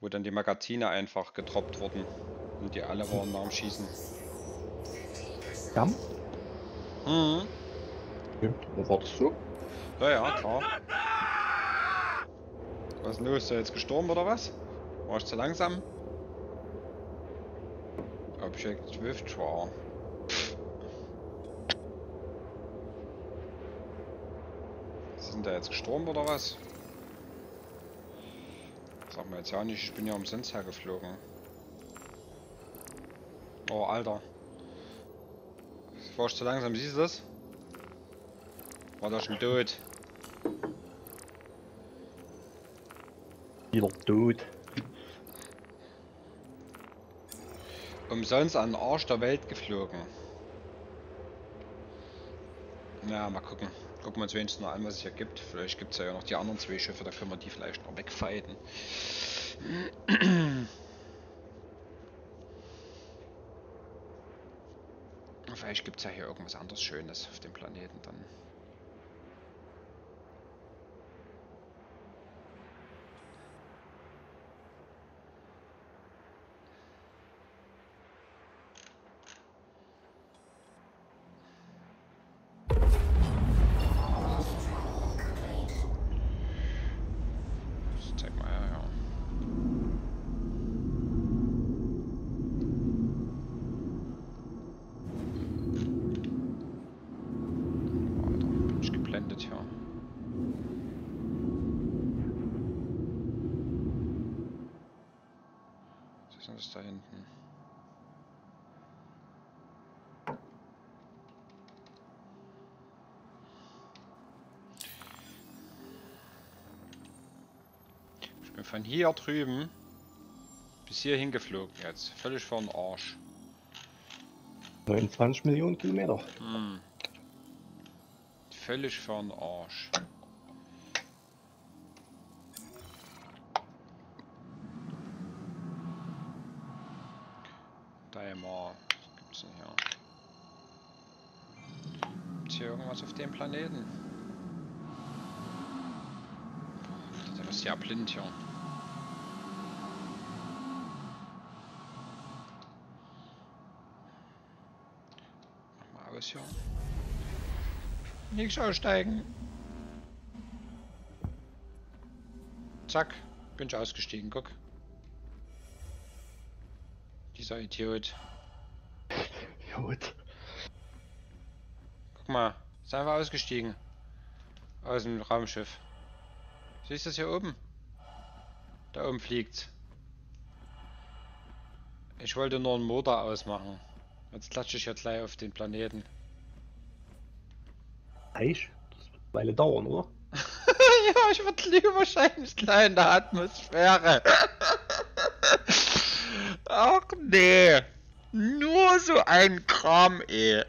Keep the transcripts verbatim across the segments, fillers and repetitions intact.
Wo dann die Magazine einfach getroppt wurden. Und die alle waren nach dem Schießen. Ja? Mhm. Okay. Wo wartest du? Ja, ja, klar. Was ist denn los? Ist er jetzt gestorben oder was? War ich zu langsam? Object Withdraw. Sind da jetzt gestorben oder was? Sag mal jetzt ja nicht, ich bin ja umsonst hergeflogen. Oh, Alter. War ich zu langsam, siehst du das? War da schon tot? Wieder tot. Umsonst an den Arsch der Welt geflogen. Na, mal gucken. Gucken wir uns wenigstens noch an, was es hier gibt. Vielleicht gibt es ja noch die anderen zwei Schiffe, da können wir die vielleicht noch wegfighten. Vielleicht gibt es ja hier irgendwas anderes Schönes auf dem Planeten dann. Zeig mal her, ja. Alter, bin ich geblendet hier. Was ist denn das da hinten? Ich bin von hier drüben bis hier hingeflogen jetzt. Völlig vor den Arsch. neunundzwanzig Millionen Kilometer. Hm. Völlig vor den Arsch. Daimler. Was gibt's denn hier? Gibt's hier irgendwas auf dem Planeten? Der ist ja blind hier. Mach mal aus hier. Nicht aussteigen. Zack, bin ich ausgestiegen, guck. Dieser Idiot. Gut. Guck mal, ist einfach ausgestiegen. Aus dem Raumschiff. Siehst du das hier oben? Da oben fliegt's. Ich wollte nur einen Motor ausmachen. Jetzt klatsche ich ja gleich auf den Planeten. Eich? Das wird eine Weile dauern, oder? Ja, ich verliere wahrscheinlich gleich in der Atmosphäre. Ach nee. Nur so ein Kram, ey.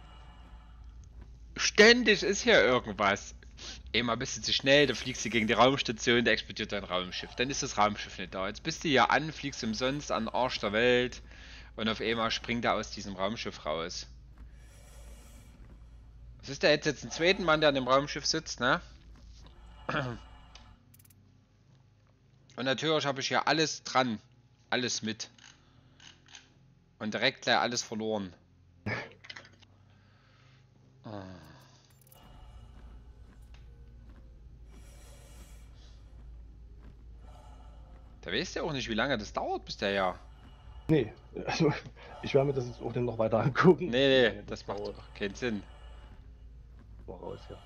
Ständig ist hier irgendwas. Immer bist du zu schnell, dann fliegst du gegen die Raumstation, da explodiert dein Raumschiff. Dann ist das Raumschiff nicht da. Jetzt bist du hier an, fliegst umsonst an den Arsch der Welt und auf einmal springt er aus diesem Raumschiff raus. Was ist da jetzt, jetzt ein zweiten Mann, der an dem Raumschiff sitzt, ne? Und natürlich habe ich hier alles dran. Alles mit. Und direkt gleich alles verloren. Oh. Da weißt du ja auch nicht, wie lange das dauert, bis der ja. Nee, also ich werde mir das jetzt auch dann noch weiter angucken. Nee, nee, das macht doch keinen Sinn. Mal raus, ja.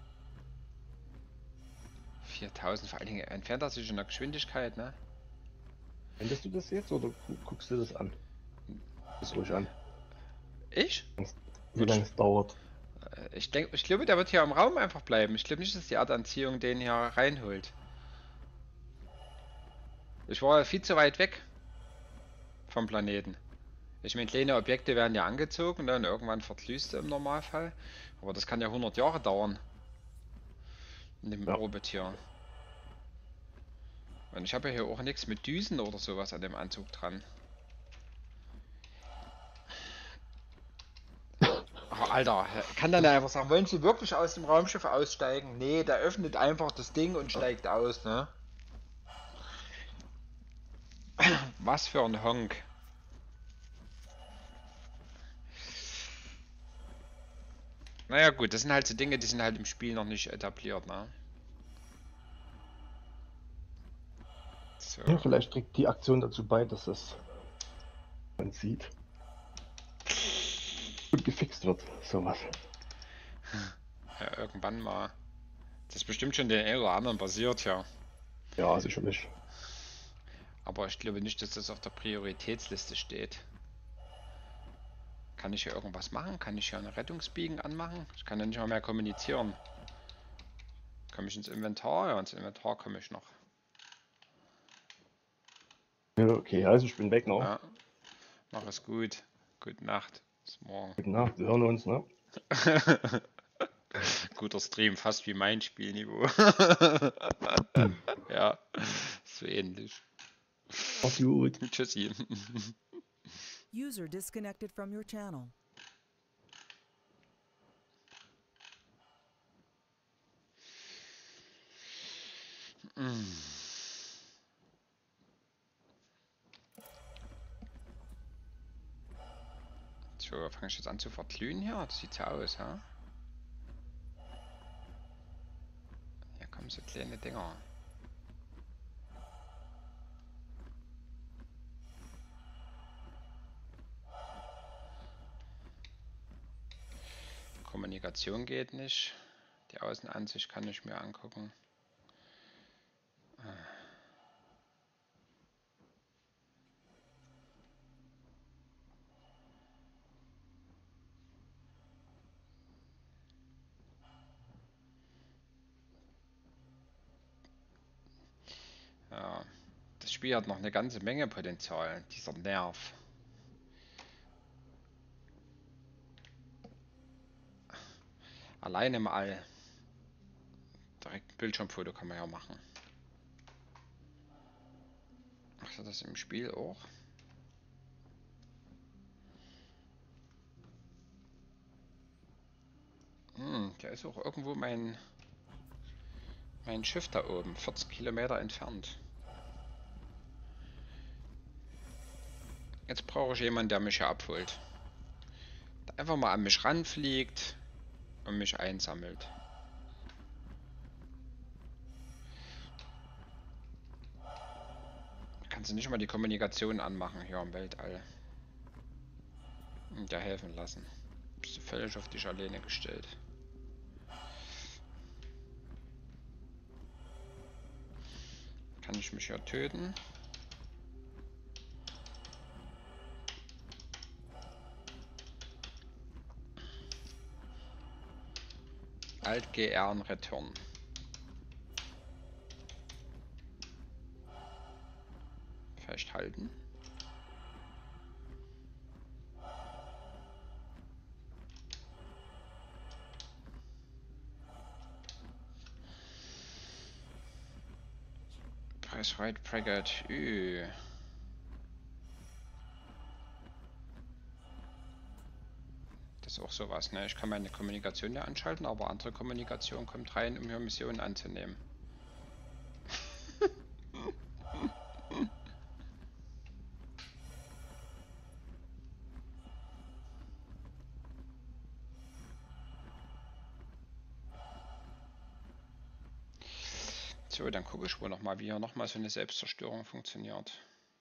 viertausend, vor allen Dingen entfernt er sich in der Geschwindigkeit, ne? Wendest du das jetzt oder gu- guckst du das an? Das ruhig an. Ich? Wie lange es dauert. Ich denke, ich glaube, der wird hier im Raum einfach bleiben. Ich glaube nicht, dass die Erdanziehung den hier reinholt. Ich war viel zu weit weg vom Planeten. Ich meine, kleine Objekte werden ja angezogen, dann irgendwann verglüßt im Normalfall. Aber das kann ja hundert Jahre dauern. In dem Ja. Orbit hier. Und ich habe ja hier auch nichts mit Düsen oder sowas an dem Anzug dran. Oh, Alter, kann dann einfach sagen, wollen Sie wirklich aus dem Raumschiff aussteigen? Nee, der öffnet einfach das Ding und steigt aus, ne? Was für ein Honk. Naja gut, das sind halt so Dinge, die sind halt im Spiel noch nicht etabliert, ne? So. Ja, vielleicht trägt die Aktion dazu bei, dass das man sieht und gefixt wird. Sowas. Ja, irgendwann mal. Das ist bestimmt schon den einen oder anderen passiert, ja. Ja, sicherlich. Aber ich glaube nicht, dass das auf der Prioritätsliste steht. Kann ich hier irgendwas machen? Kann ich hier eine Rettungsbiegen anmachen? Ich kann ja nicht mal mehr kommunizieren. Komme ich ins Inventar? Ja, ins Inventar komme ich noch. Ja, okay, also ich bin weg noch. Ja, mach es gut. Gute Nacht. Bis morgen. Gute Nacht, wir hören uns, ne? Guter Stream, fast wie mein Spielniveau. Hm. Ja, so ähnlich. Mach's gut. Tschüssi. User disconnected from your channel. So, fange ich jetzt an zu verglühen hier? Das sieht so aus, ha? Hier kommen so kleine Dinger. Kommunikation geht nicht. Die Außenansicht kann ich mir angucken. Ja, das Spiel hat noch eine ganze Menge Potenzial, dieser Nerv. Allein im All. Direkt ein Bildschirmfoto kann man ja machen. Macht er das im Spiel auch? Hm, da ist auch irgendwo mein, mein Schiff da oben, vierzig Kilometer entfernt. Jetzt brauche ich jemanden, der mich hier abholt. Der einfach mal an mich ranfliegt und mich einsammelt. Kannst du nicht mal die Kommunikation anmachen hier im Weltall? Und dir helfen lassen. Bist du völlig auf dich alleine gestellt. Kann ich mich hier töten? Alt G R und Return. Festhalten. Press right bracket. Ü. Das ist auch sowas, ne? Ich kann meine Kommunikation ja anschalten, aber andere Kommunikation kommt rein, um hier Missionen anzunehmen. So, dann gucke ich wohl nochmal, wie hier nochmal so eine Selbstzerstörung funktioniert.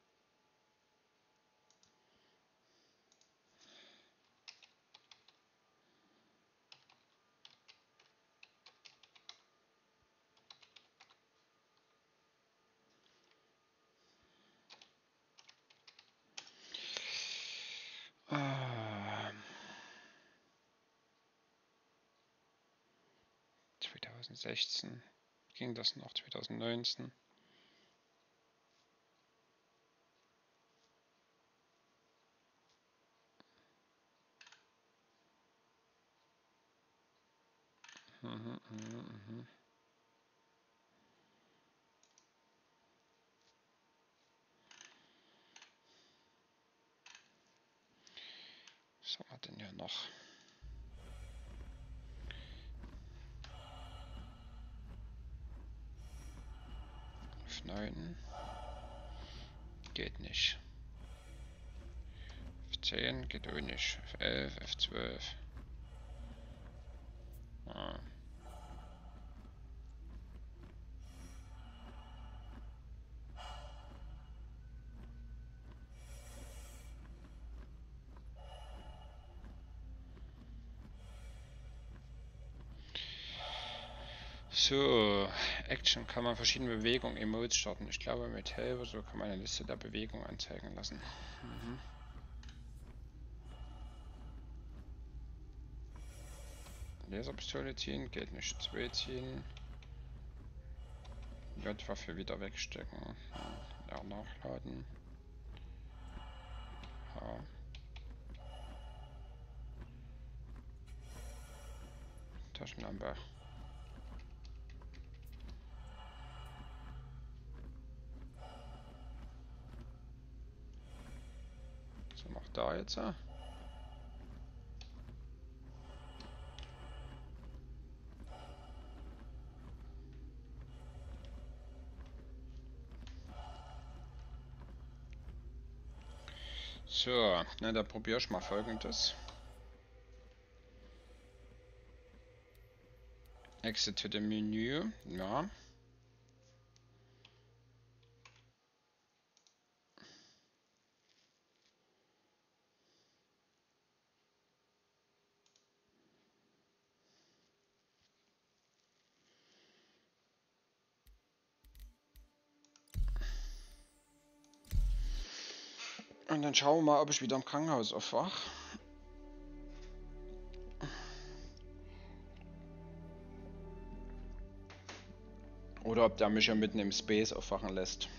Ähm, zweitausendsechzehn ging das noch, zweitausendneunzehn. Mhm, mhm, mhm. Was haben wir denn hier noch? F neun. Geht nicht. F zehn geht auch nicht. F elf, F zwölf. Ah. So, Action kann man verschiedene Bewegungen, Emotes starten. Ich glaube, mit Help so kann man eine Liste der Bewegungen anzeigen lassen. Mhm. Laserpistole ziehen, geht nicht. zwei ziehen. J-Waffe wieder wegstecken. Ja, nachladen. Ja. Taschenlampe. So, noch da jetzt. So, na, da probiere ich mal Folgendes. Exit to the Menü, ja. Und dann schauen wir mal, ob ich wieder im Krankenhaus aufwach. Oder ob der mich ja mitten im Space aufwachen lässt.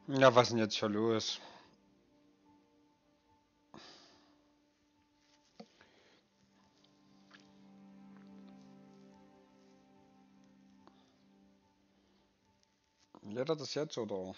Ja, was ist denn jetzt schon los? Lädt er das jetzt oder?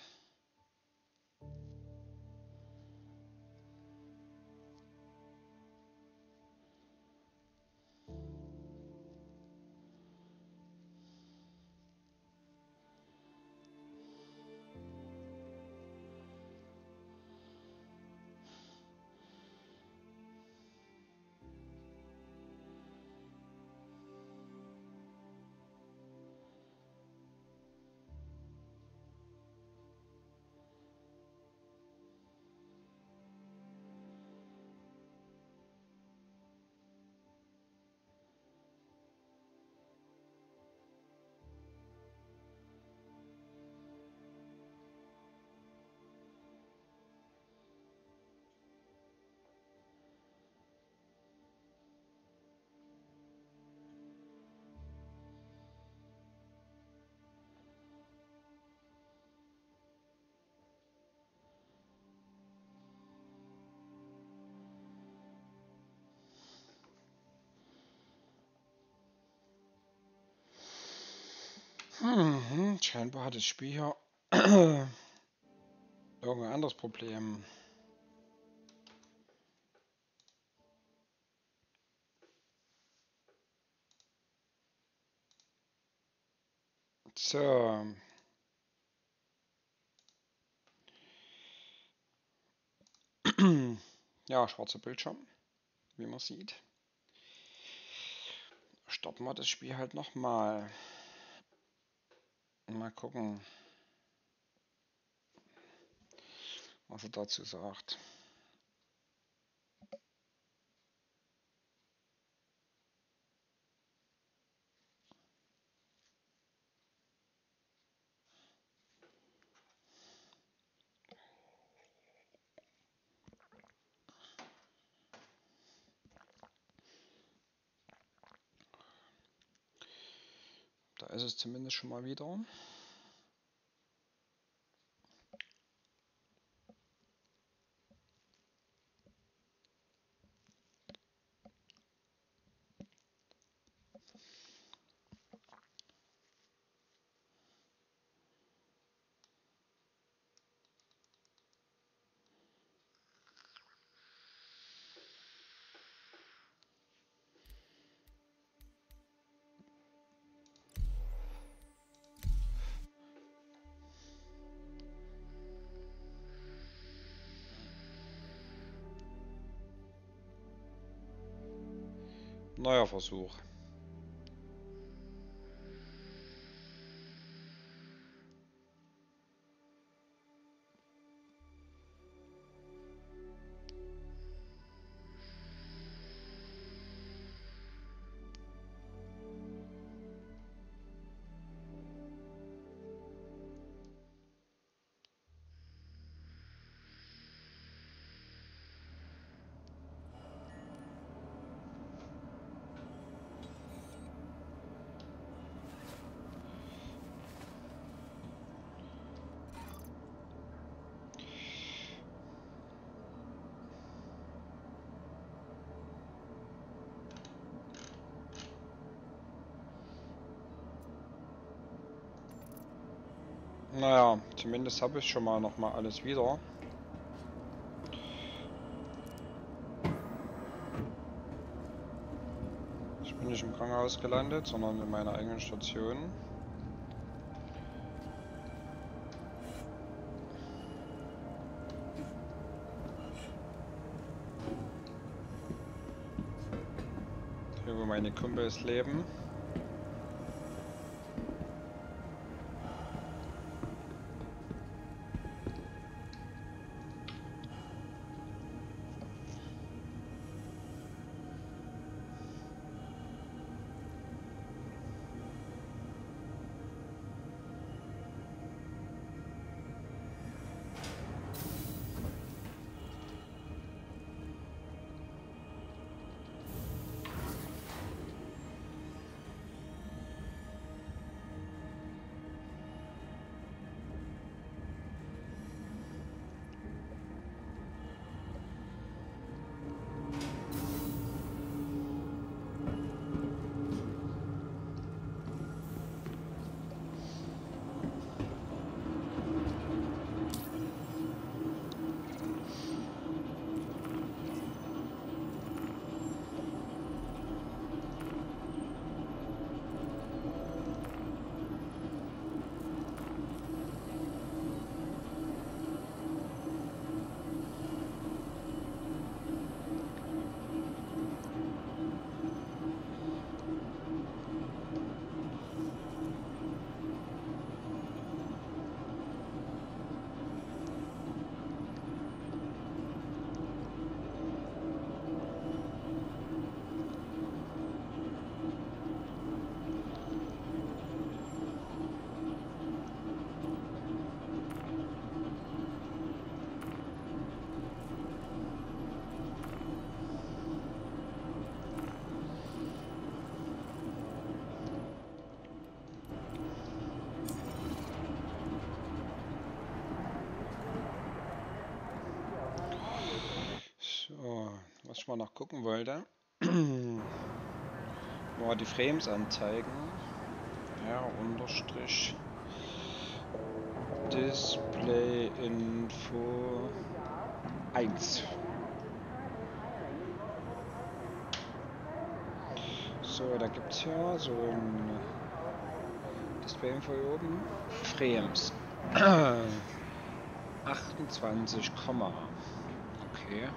Hm, scheinbar hat das Spiel hier irgendein anderes Problem. So. Ja, schwarzer Bildschirm, wie man sieht. Starten wir das Spiel halt nochmal. Mal gucken, was er dazu sagt. Da ist es zumindest schon mal wieder. Neuer Versuch. Naja, zumindest habe ich schon mal noch mal alles wieder. Ich bin nicht im Krankenhaus gelandet, sondern in meiner eigenen Station. Hier, wo meine Kumpels leben. ich mal noch gucken wollte, war die Frames anzeigen. Ja, Unterstrich. Display Info eins. So, da gibt es ja so ein Display Info hier oben. Frames. achtundzwanzig, okay.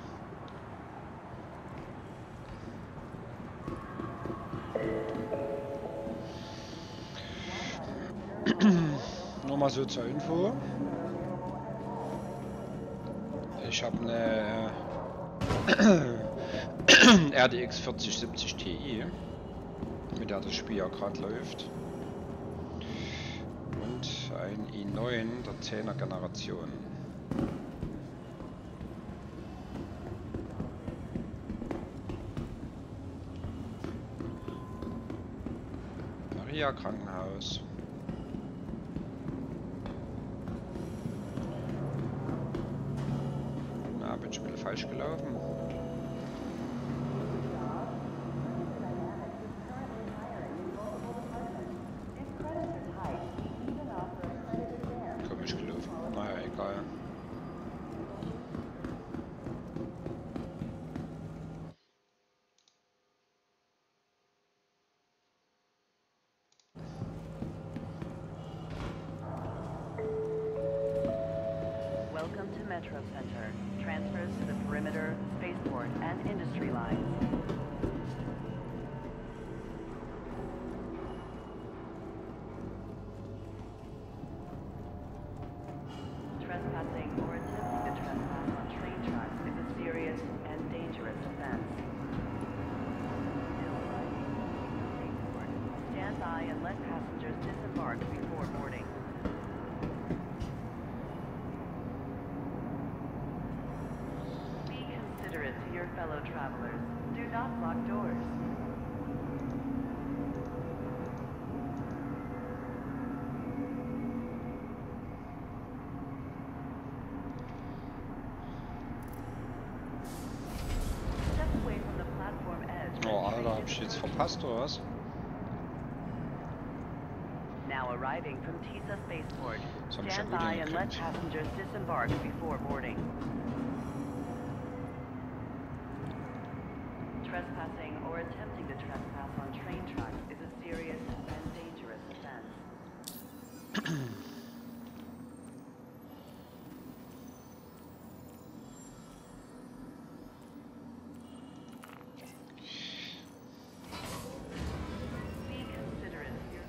Nur mal so zur Info. Ich habe eine R T X vierzig siebzig Ti, mit der das Spiel ja gerade läuft. Und ein i neun der zehner Generation. Maria Krankenhaus. Na, bin ich ein bisschen falsch gelaufen. Komisch gelaufen. Naja, egal. Welcome to Metro Center. Transfers to the perimeter, spaceport, and industry lines. Trespassing or attempting to trespass on train tracks is a serious and dangerous offense. Stand by and let passengers disembark before boarding. To your fellow travelers, do not lock doors. Step away from the platform edge. Oh, Alter, hab ich jetzt verpasst, oder was? Now arriving from Tisa Spaceport. Das hab ich ja Stand gut by and let hingekriegt. passengers disembark before boarding. Trespassing or attempting to trespass on train tracks is a serious and dangerous offense. Be considerate here.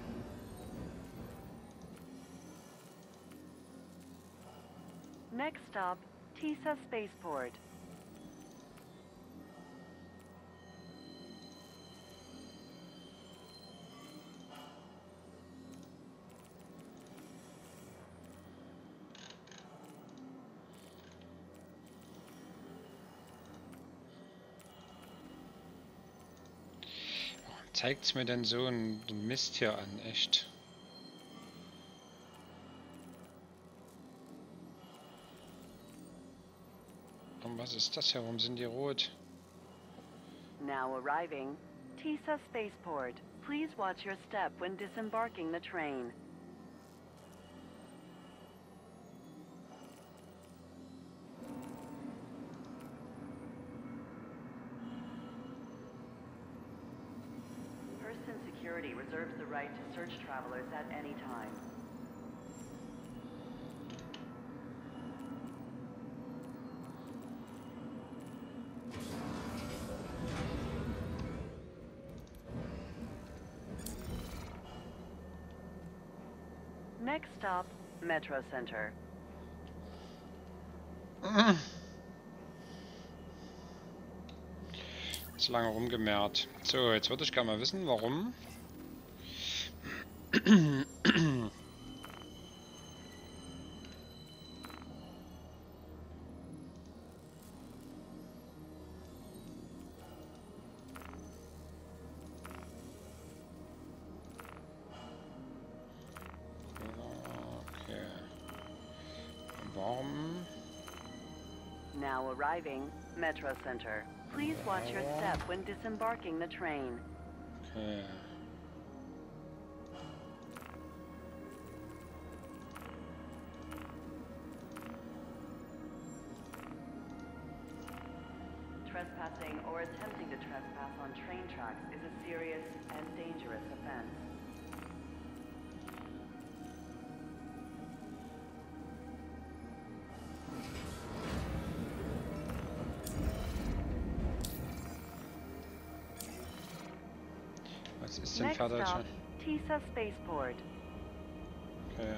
Next stop, Tisa Spaceport. Zeigt's mir denn so ein Mist hier an, echt? Und was ist das hier? Warum sind die rot? Now arriving, Tisa Spaceport. Please watch your step when disembarking the train. Person Security reserves the right to search travelers at any time. Next stop, Metro Center. Zu lange rumgemehrt. So, jetzt würde ich gerne mal wissen, warum. Okay. Warum? Now arriving, Metro Center. Please watch your step when disembarking the train. Okay. Trespassing or attempting to trespass on train tracks is a serious and dangerous offense. Was ist denn Next fertig? stop, Tisa Spaceport. Okay.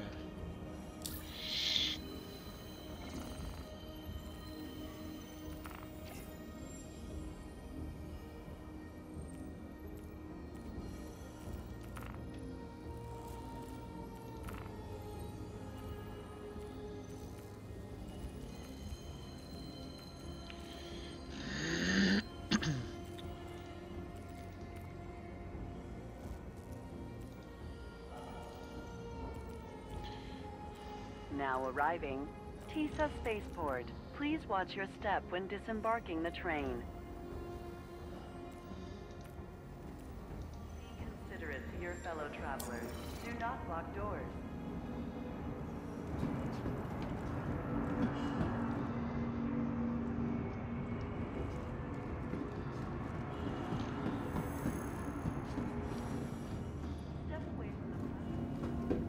Now arriving, Tisa Spaceport. Please watch your step when disembarking the train. Be considerate to your fellow travelers. Do not block doors. Step away from the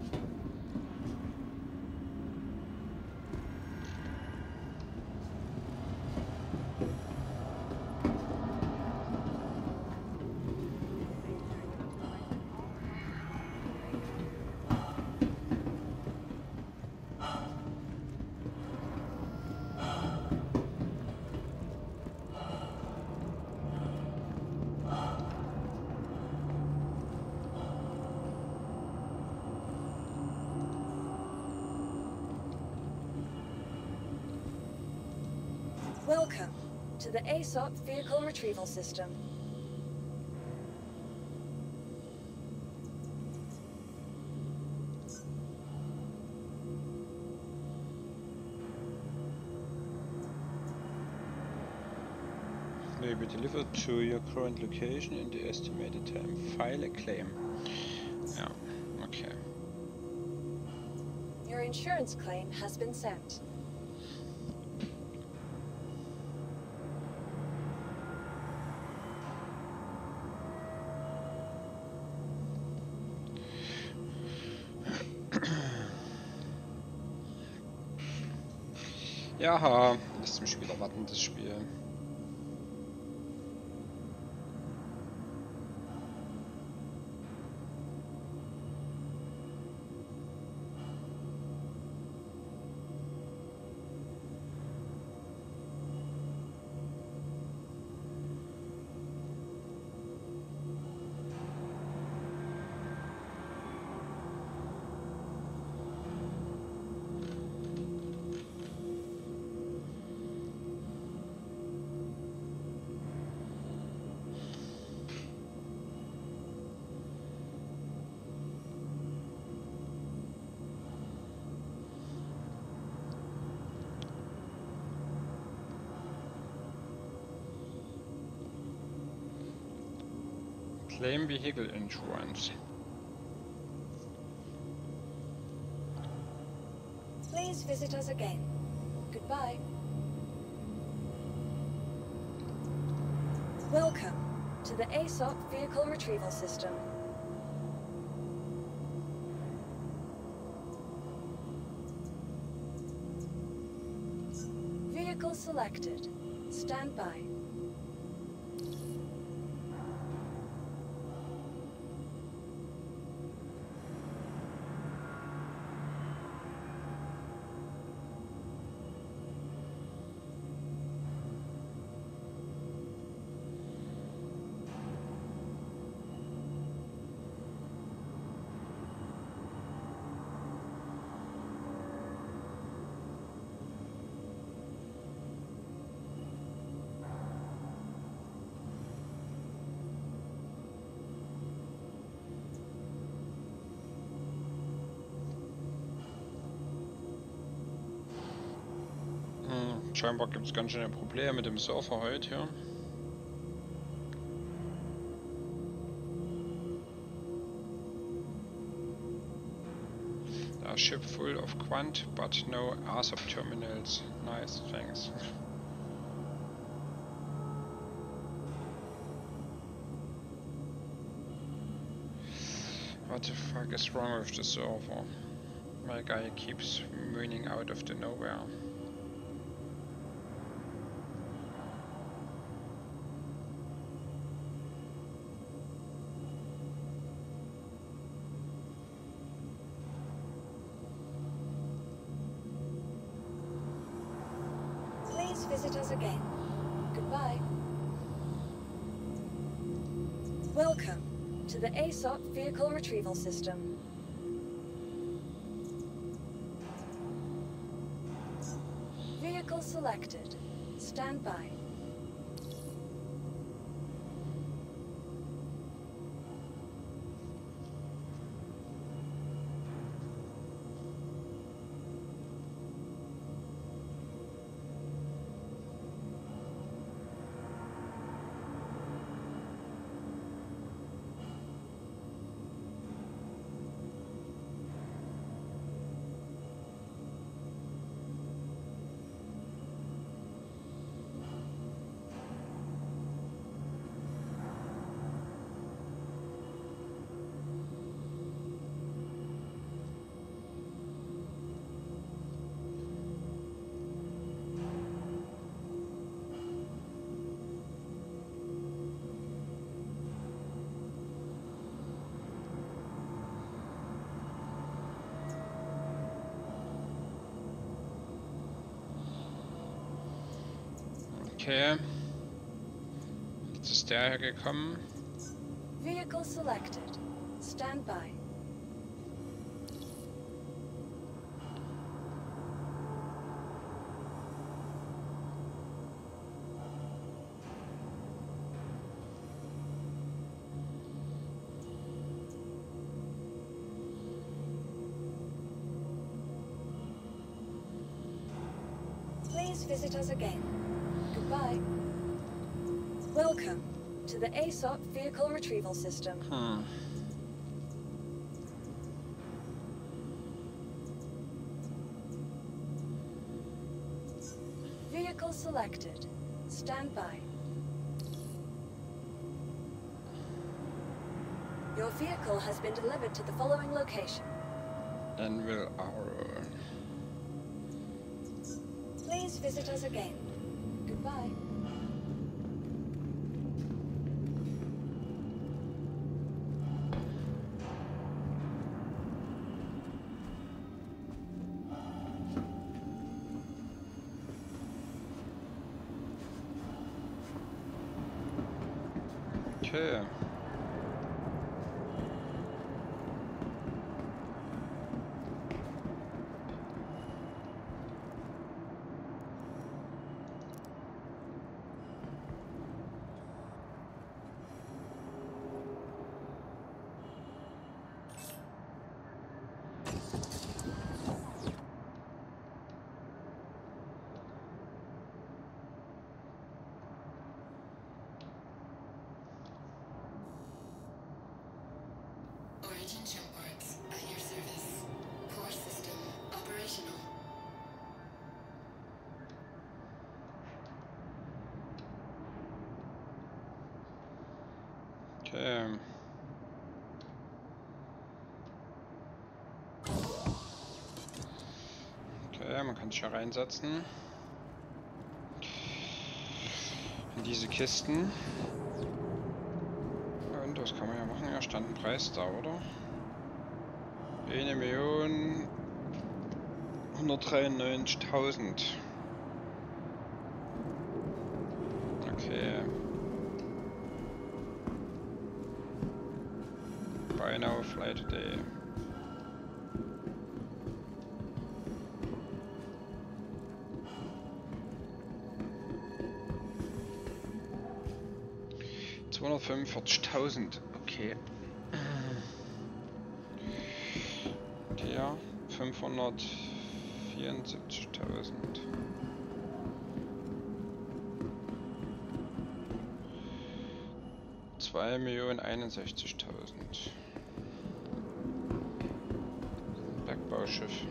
Welcome to the A S O P Vehicle Retrieval System. May be delivered to your current location in the estimated time. File a claim. Ja, okay. Your insurance claim has been sent. Ja, lässt mich wieder warten, das Spiel. Claim Vehicle Insurance. Please visit us again. Goodbye. Welcome to the A S O P Vehicle Retrieval System. Vehicle selected. Stand by. Hm, scheinbar gibt es ganz schöne Probleme mit dem Server heute hier. A ship full of Quant, but no A S O P terminals. Nice, thanks. What the fuck is wrong with the server? My guy keeps mooning out of the nowhere. Please visit us again. Goodbye. Welcome to the A S O P Vehicle Retrieval System. Vehicle selected. Stand by. Okay. Jetzt ist der hergekommen. Vehicle selected. Stand by. Please visit us again. Goodbye. Welcome to the A S O P Vehicle Retrieval System. Hmm. Vehicle selected. Stand by. Your vehicle has been delivered to the following location. Anvil Arrow. Please visit us again. Goodbye. Okay. Origin jump parts at your service. Core system operational. Okay. Okay, man kann sich ja reinsetzen. In diese Kisten. Und was kann man ja machen? Ja, stand ein Preis da, oder? eine Million hundertdreiundneunzigtausend. Okay. Buy now, fly today. zweihundertfünfundvierzigtausend, okay. Der fünfhundertvierundsiebzigtausend. zwei Millionen einundsechzigtausend. Bergbau Bauschiff.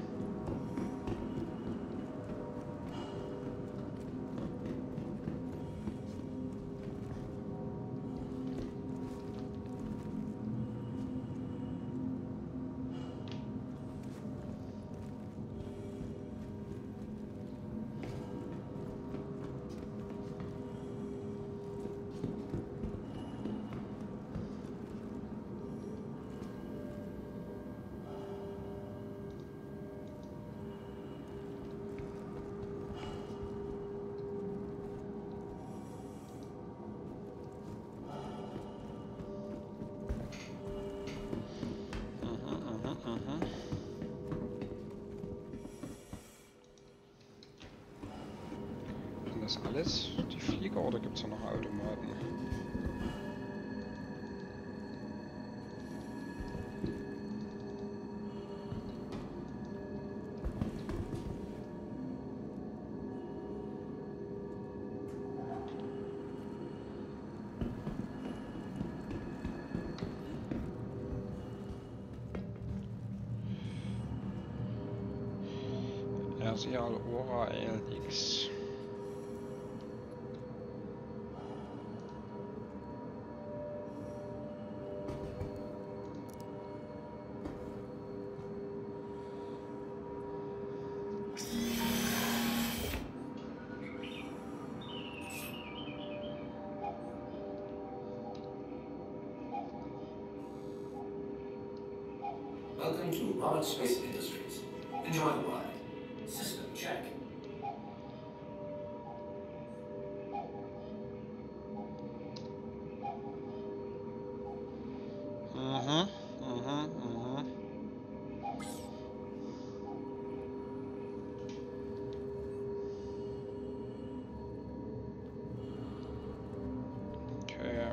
Das alles die Flieger oder gibt es da noch Automaten? R C L Ora L X. Welcome to Robert Space Industries. Enjoy the ride. System check. Mhm, mhm, mhm. Okay.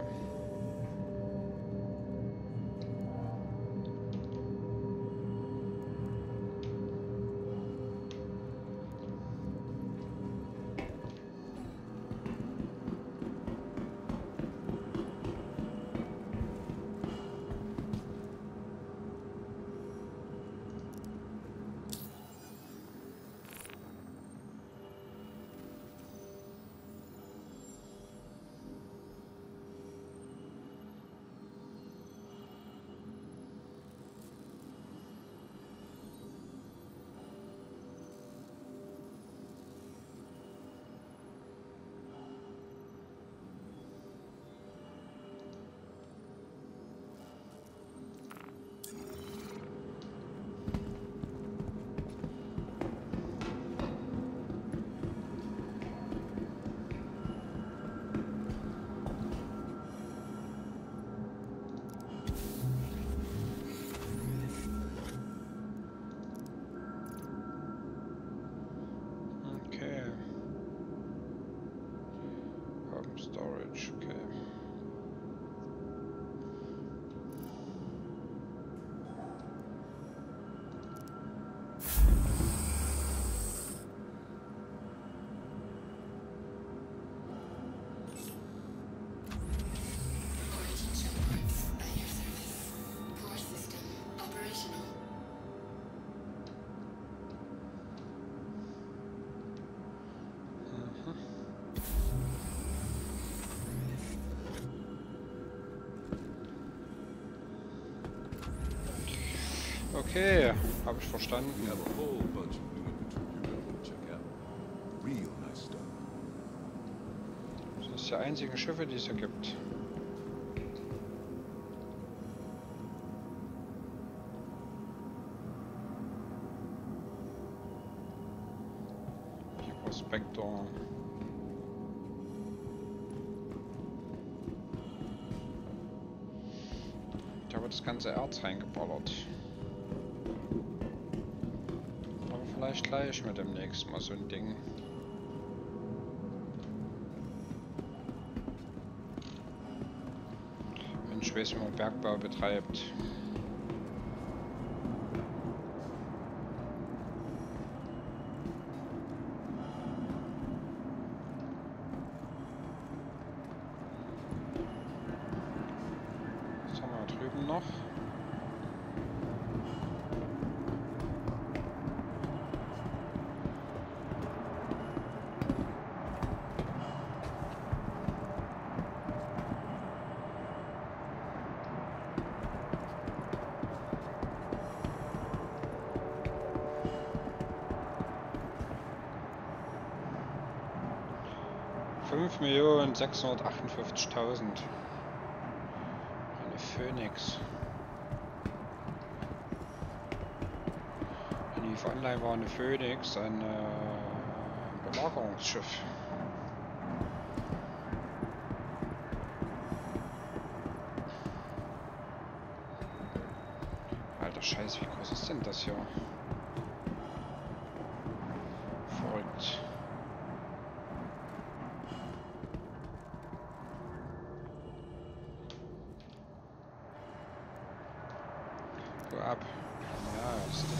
Okay. Home storage, okay. Origin ship parts at your service. Core system operational. Okay, habe ich verstanden. We have a whole bunch of new inventory you're gonna want to check out. Real nice stuff. Das ist die einzigen Schiffe, die es hier gibt. Die Prospektor. Da wird das ganze Erz reingeballert. Aber vielleicht gleich mit dem nächsten Mal so ein Ding. Wenn ich weiß, wie man Bergbau betreibt. Was haben wir da drüben noch? fünf Millionen sechshundertachtundfünfzigtausend. Eine Phoenix. Die Online war eine Phoenix, ein äh, Belagerungsschiff. Alter Scheiß, wie groß ist denn das hier? Verrückt. Go ab. Ja, ist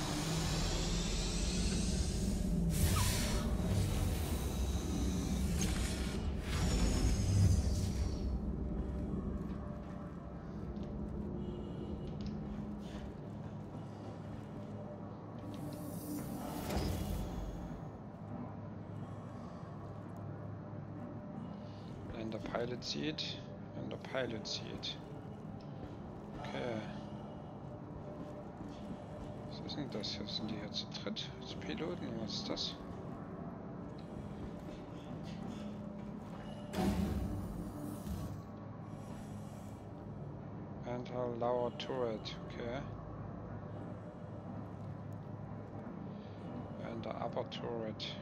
wenn der Pilot sieht, wenn der Pilot sieht. Okay. Was ist denn das hier? Sind die hier zu dritt? Als Piloten? Was ist das? Enter lower turret, okay. Enter upper turret.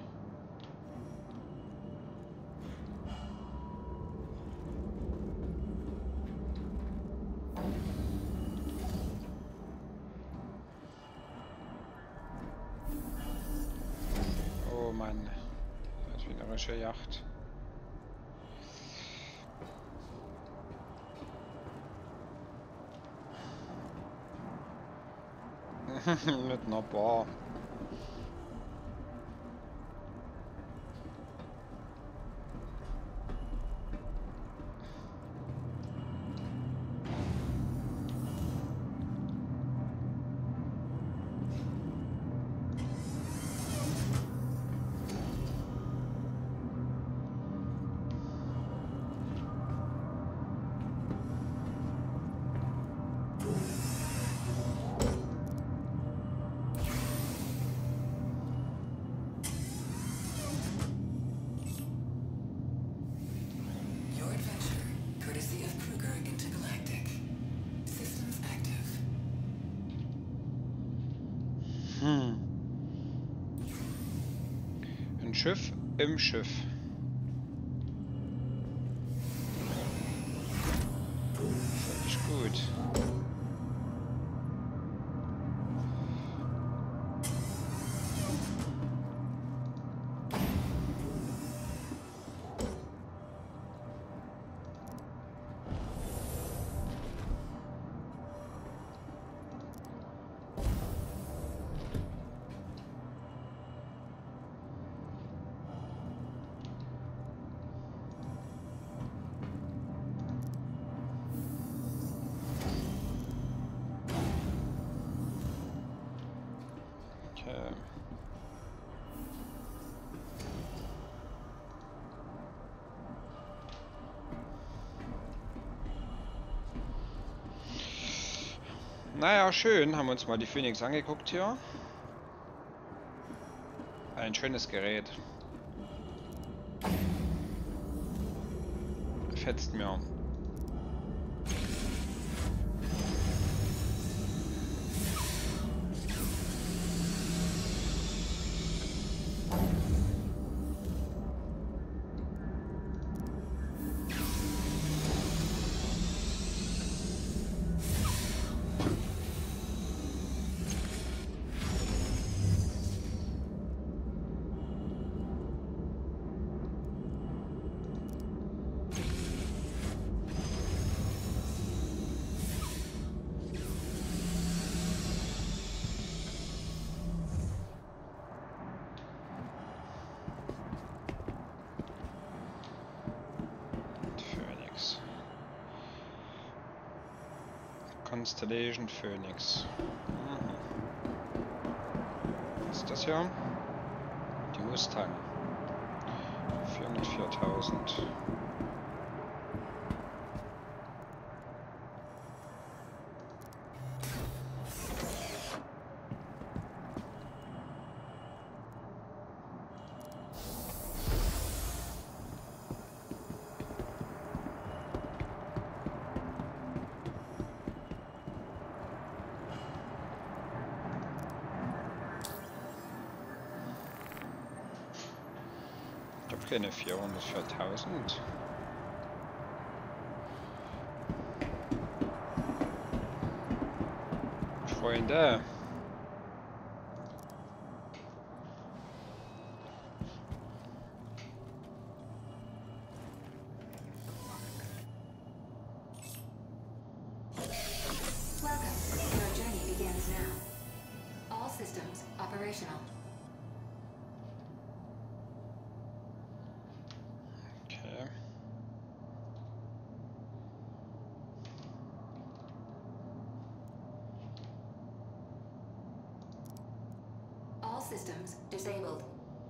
Oh Mann, das ist wie eine richtige Yacht. Mit einer Bar. Your adventure, courtesy of Kruger Intergalactic. Systems active. Hm. Ein Schiff im Schiff. Völlig gut. Okay. Naja, schön. Haben wir uns mal die Phoenix angeguckt hier. Ein schönes Gerät. Fetzt mir. Constellation Phoenix. Mhm. Was ist das hier? Die Mustang. vierhundertviertausend. hab keine vierhundert für tausend. Freunde. Welcome. Your journey begins now. All systems operational. Okay. All systems disabled.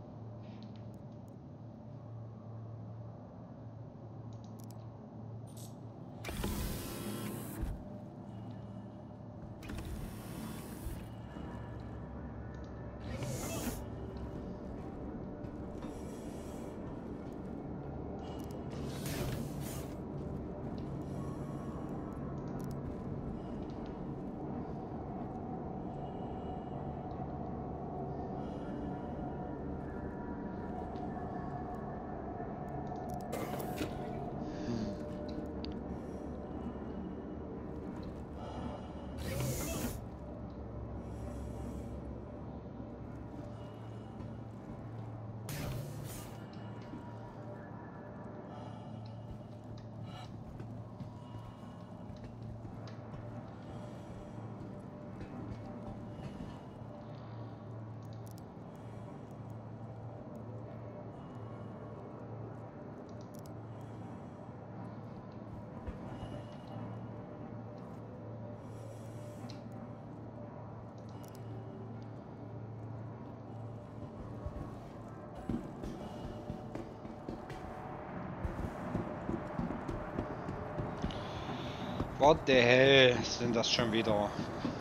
What the hell sind das schon wieder?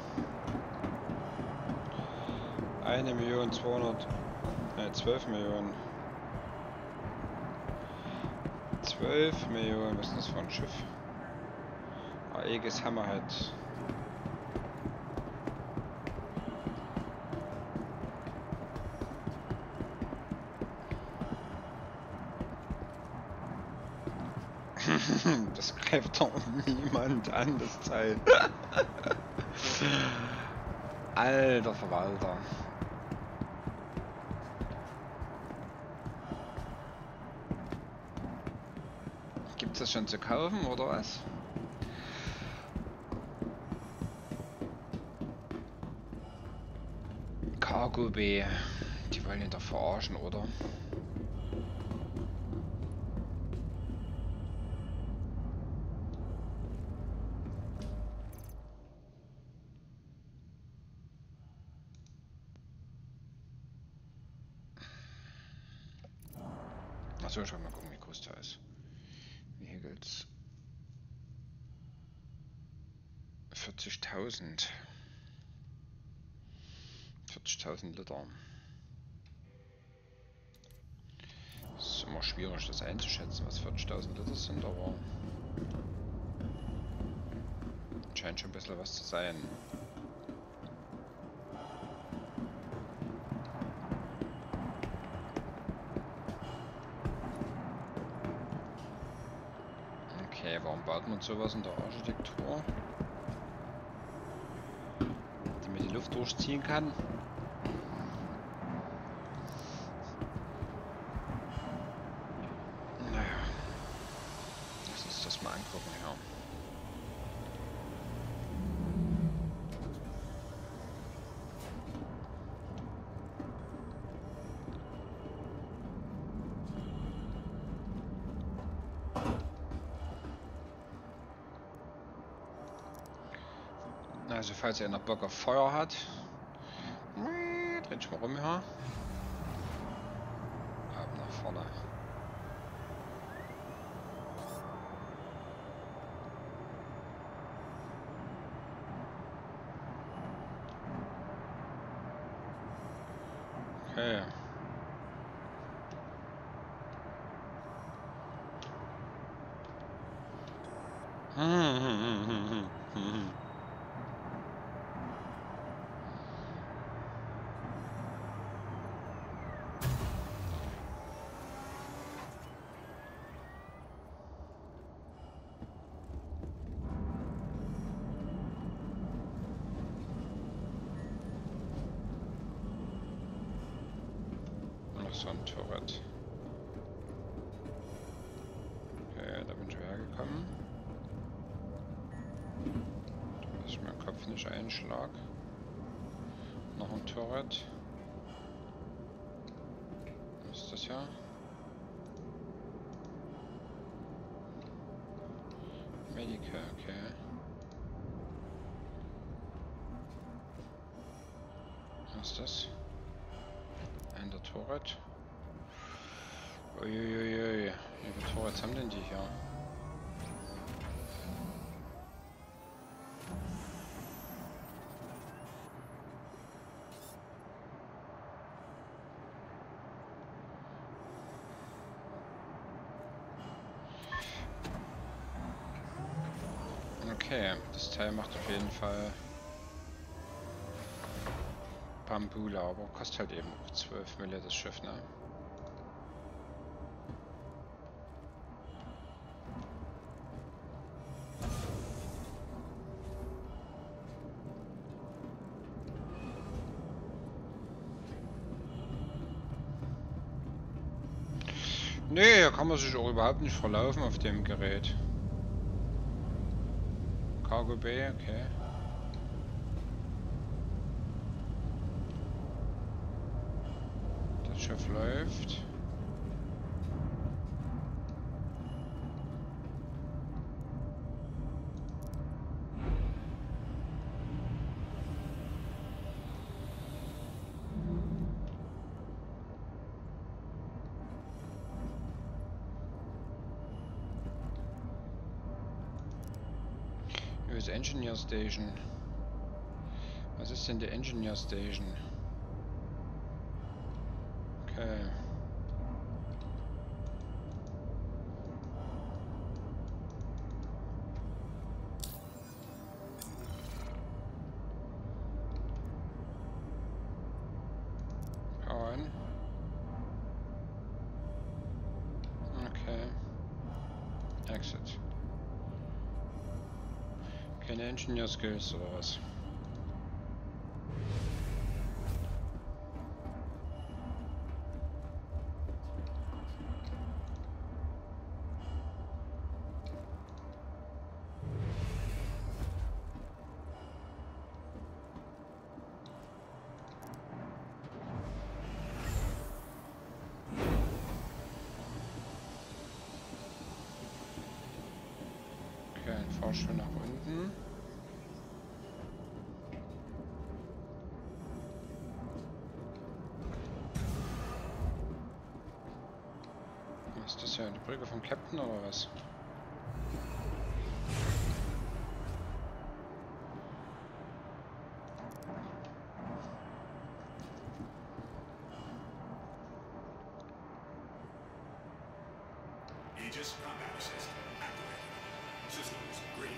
Eine Million zweihundert, ne, zwölf Millionen. zwölf Millionen, was ist das für ein Schiff? Aegis Hammerhead. Das greift doch niemand an, das Teil. Alter Verwalter. Gibt's das schon zu kaufen oder was? Cargo Bay. Die wollen ihn doch verarschen, oder? Achso, schau mal gucken, wie groß der ist. Vehicles. vierzigtausend. vierzigtausend Liter. Es ist immer schwierig, das einzuschätzen, was vierzigtausend Liter sind, aber scheint schon ein bisschen was zu sein. Okay, warum baut man sowas in der Architektur? Damit die Luft durchziehen kann. Naja. Lass uns das mal angucken, ja. Also falls ihr noch Bock auf Feuer hat, dreht ich mal rum hier. Ab nach vorne. Okay. Hm, hm, hm, hm, hm, hm. so ein Turret. Okay, da bin ich hergekommen. Dass ich meinen Kopf nicht einschlag. Noch ein Turret. Was ist das hier? Medical, okay. Was ist das? Ein der Turret. Uiuiui. Wie viele Turrets haben denn die hier? Okay, das Teil macht auf jeden Fall Bambula, aber kostet halt eben auch zwölf Mille das Schiff, ne? Nee, da kann man sich auch überhaupt nicht verlaufen auf dem Gerät. Cargo Bay, okay. Das Schiff läuft. U S Engineer Station. Was ist denn die Engineer Station? Okay. Power on. Okay. Exit. Keine Engineer Skills oder was? Okay, ein Fahrstuhl nach unten. Was ist das hier? Die Brücke vom Captain oder was? Aegis combat assist activated. Systems green.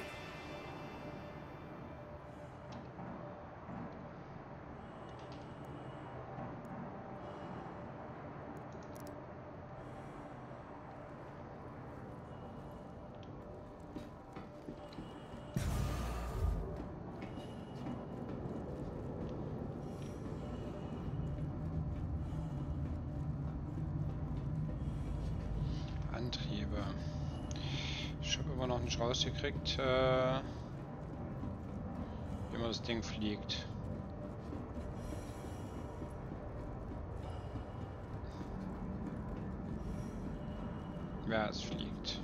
Antriebe. Ich habe immer noch nicht rausgekriegt, äh, wie man das Ding fliegt. Wer es fliegt.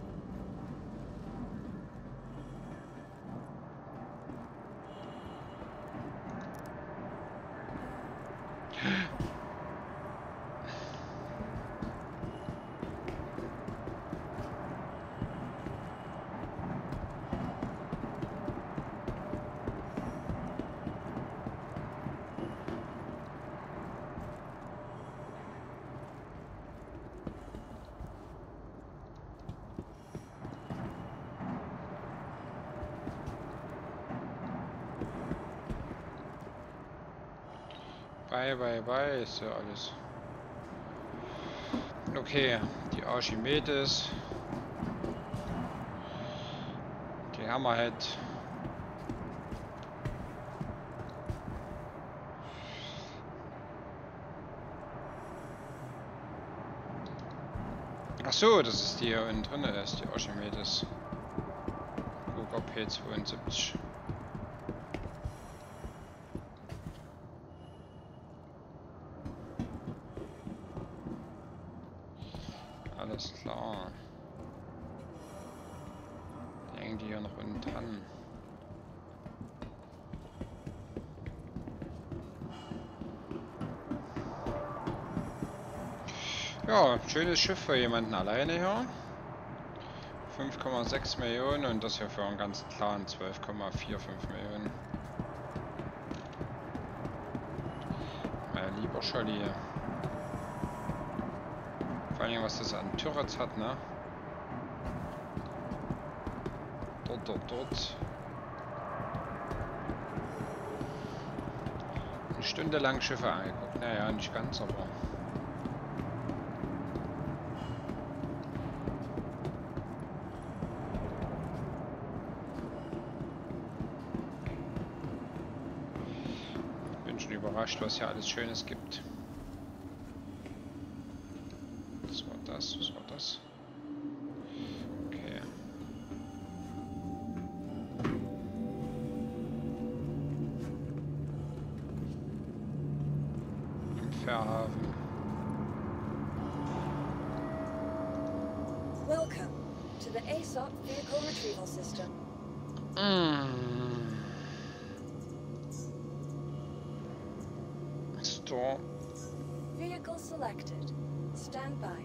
Bye, bye, bye ist ja alles. Okay, die Archimedes. Die Hammerhead. Ach so, das ist die hier unten drin, das ist die Archimedes. Ruger P zweiundsiebzig. Alles klar. Die hängen die hier noch unten dran. Ja, schönes Schiff für jemanden alleine hier. fünf Komma sechs Millionen und das hier für einen ganzen Clan zwölf Komma fünfundvierzig Millionen. Mein lieber Scholli. Vor allem was das an Turrets hat, ne? Dort, dort, dort. Eine Stunde lang Schiffe angeguckt. Naja, nicht ganz, aber. Überrascht, was hier alles Schönes gibt. Was war das? Was war das? Okay. Im Fährhafen. Welcome to the A S O P Vehicle Retrieval System. Mm. Store. Vehicle selected. Stand by.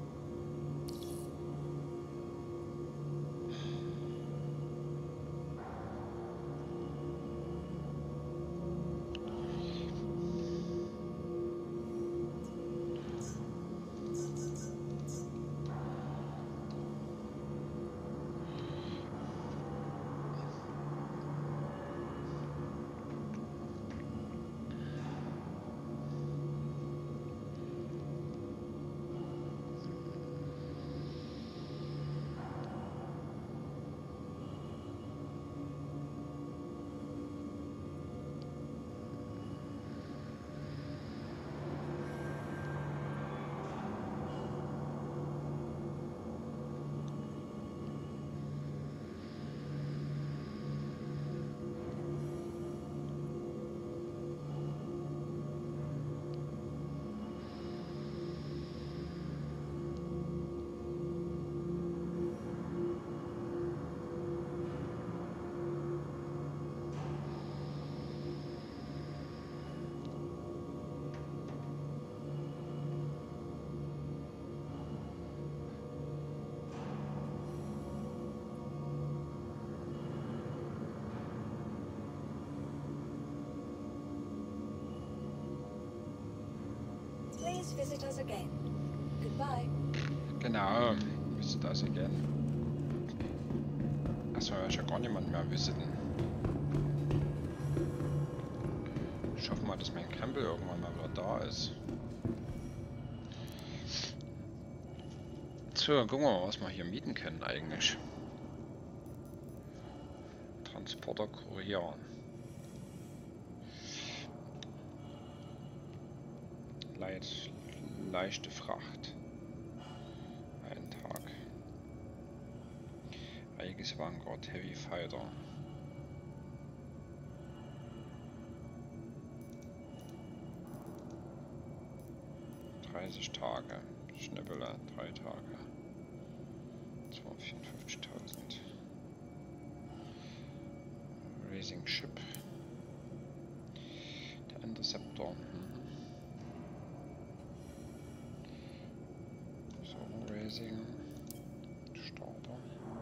Please visit us again. Goodbye. Genau, visit us again. Achso, ich ja gar niemand mehr visiten. Ich hoffe mal, dass mein Krempel irgendwann mal wieder da ist. So, dann gucken wir mal, was wir hier mieten können eigentlich. Transporter Kurier. Leit, leichte Fracht. Ein Tag. Aegis Vanguard Heavy Fighter. dreißig Tage. Schnippele, drei Tage. zweihundertvierundfünfzigtausend. Racing Ship. Der Interceptor. Hm. So, Racing. Starter.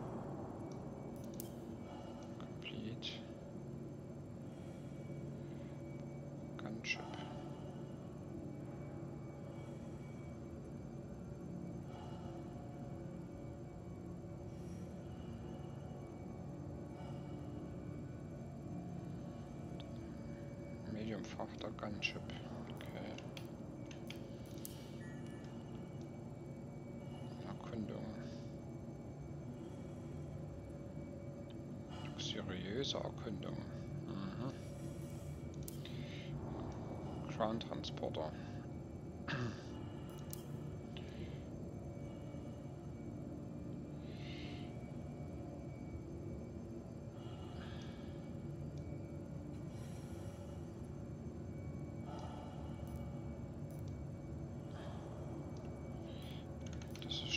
Complete. Gunship. Medium Frachter Gunship. Okay. Erkundung. Luxuriöse Erkundung. Mhm. Ground Transporter.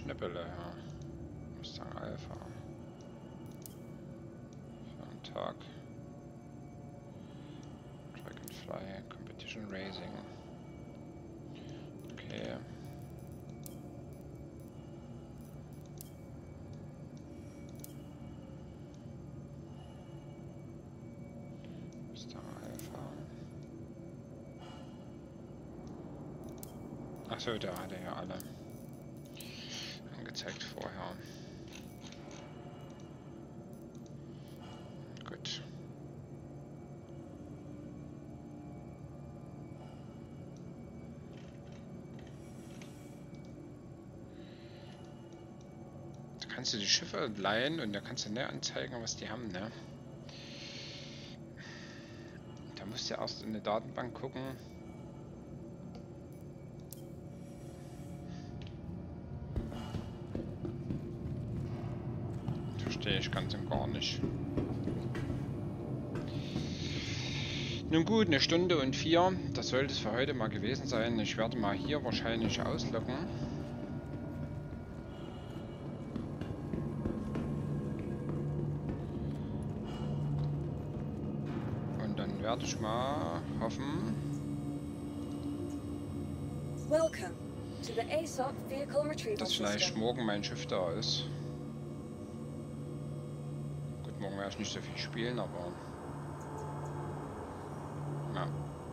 Schnäppele, ja. Mustang Alpha. Für einen Tag. Dragonfly, Competition Racing. Okay. Mustang Alpha. Achso, der hatte ja alle angezeigt vorher. Gut. Da kannst du die Schiffe leihen und da kannst du näher anzeigen, was die haben, ne? Da musst du erst in eine Datenbank gucken. Verstehe ich ganz und gar nicht. Nun gut, eine Stunde und vier. Das sollte es für heute mal gewesen sein. Ich werde mal hier wahrscheinlich ausloggen. Und dann werde ich mal hoffen, Welcome to the A S O P Vehicle Retrieval dass vielleicht System. morgen mein Schiff da ist. Gut, morgen werde ich nicht so viel spielen, aber ja.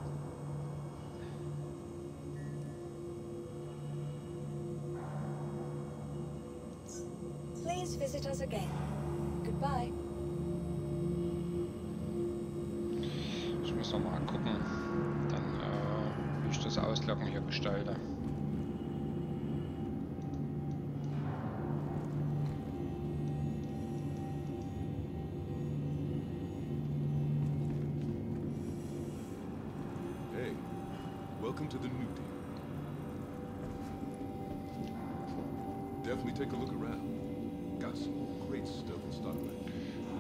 Please visit us again. Goodbye. Ich muss noch mal gucken, dann äh, wie ich das Ausloggen hier gestalte. Hey, welcome to the new deal. Definitely take a look around. Got some great stuff in stock right now.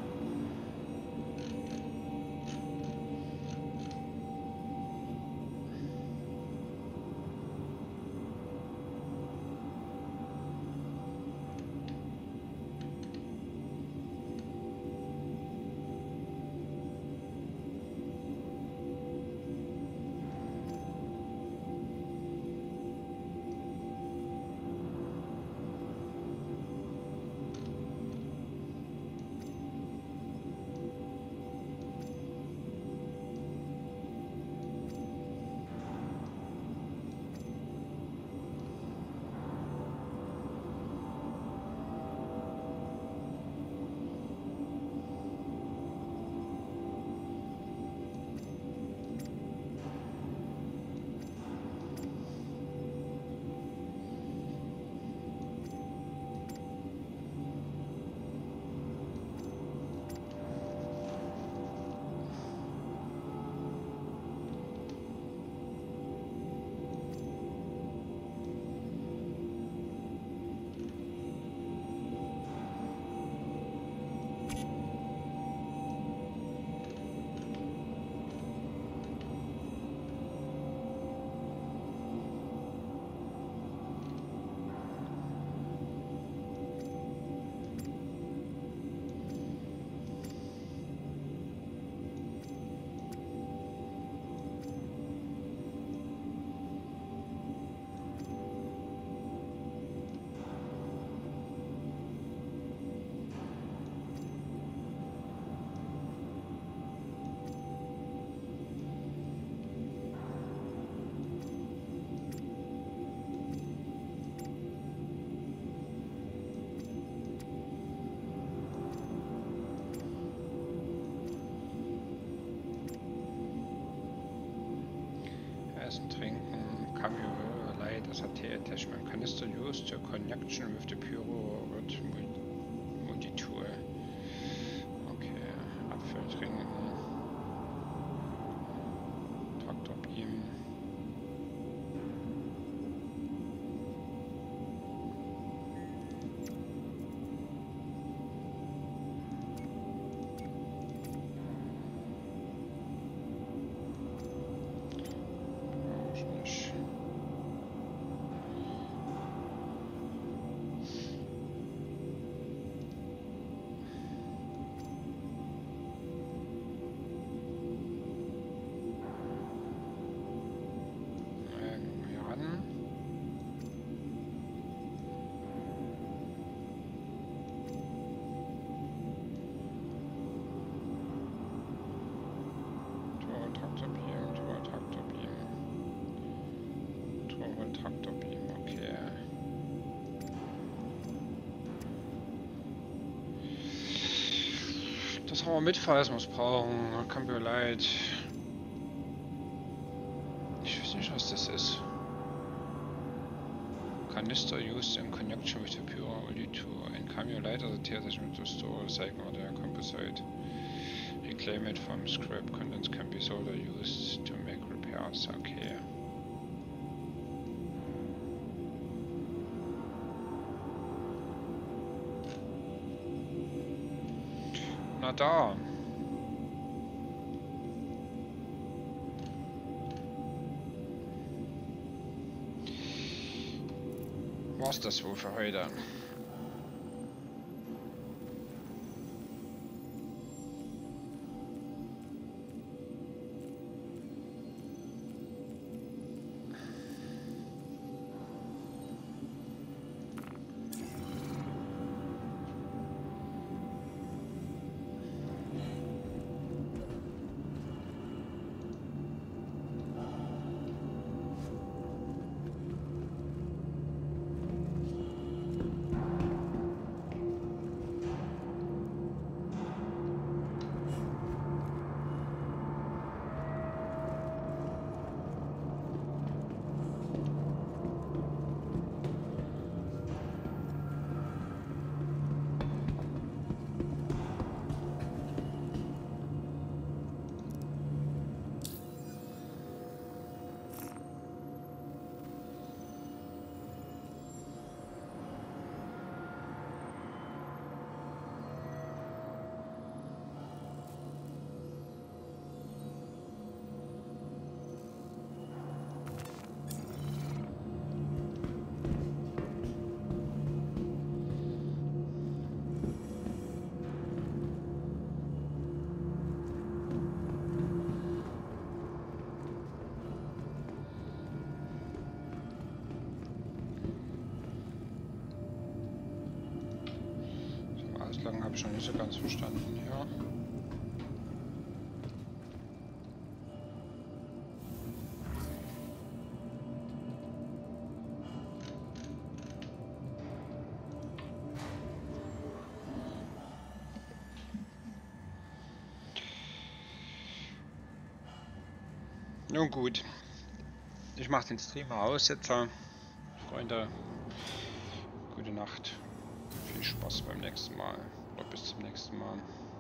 Essen, trinken, Cameo, light, S A T attachment, canister used to connection with the Pyro with multi-tool. Okay, Apfel trinken, Traktor Beam. Jetzt haben wir Mitfalls muss brauchen. Cambio Light. Ich weiß nicht, was das ist. Kanister used in conjunction with the Pyro only to in Cambio Light as attachment to store recycle material composite. Reclaim it from scrap contents can be sold or used to make repairs. Okay. Na da. War's das wohl für heute? Habe ich schon nicht so ganz verstanden, ja. Nun gut, ich mache den Streamer aus jetzt, Freunde. Gute Nacht, viel Spaß beim nächsten Mal oder bis zum nächsten Mal.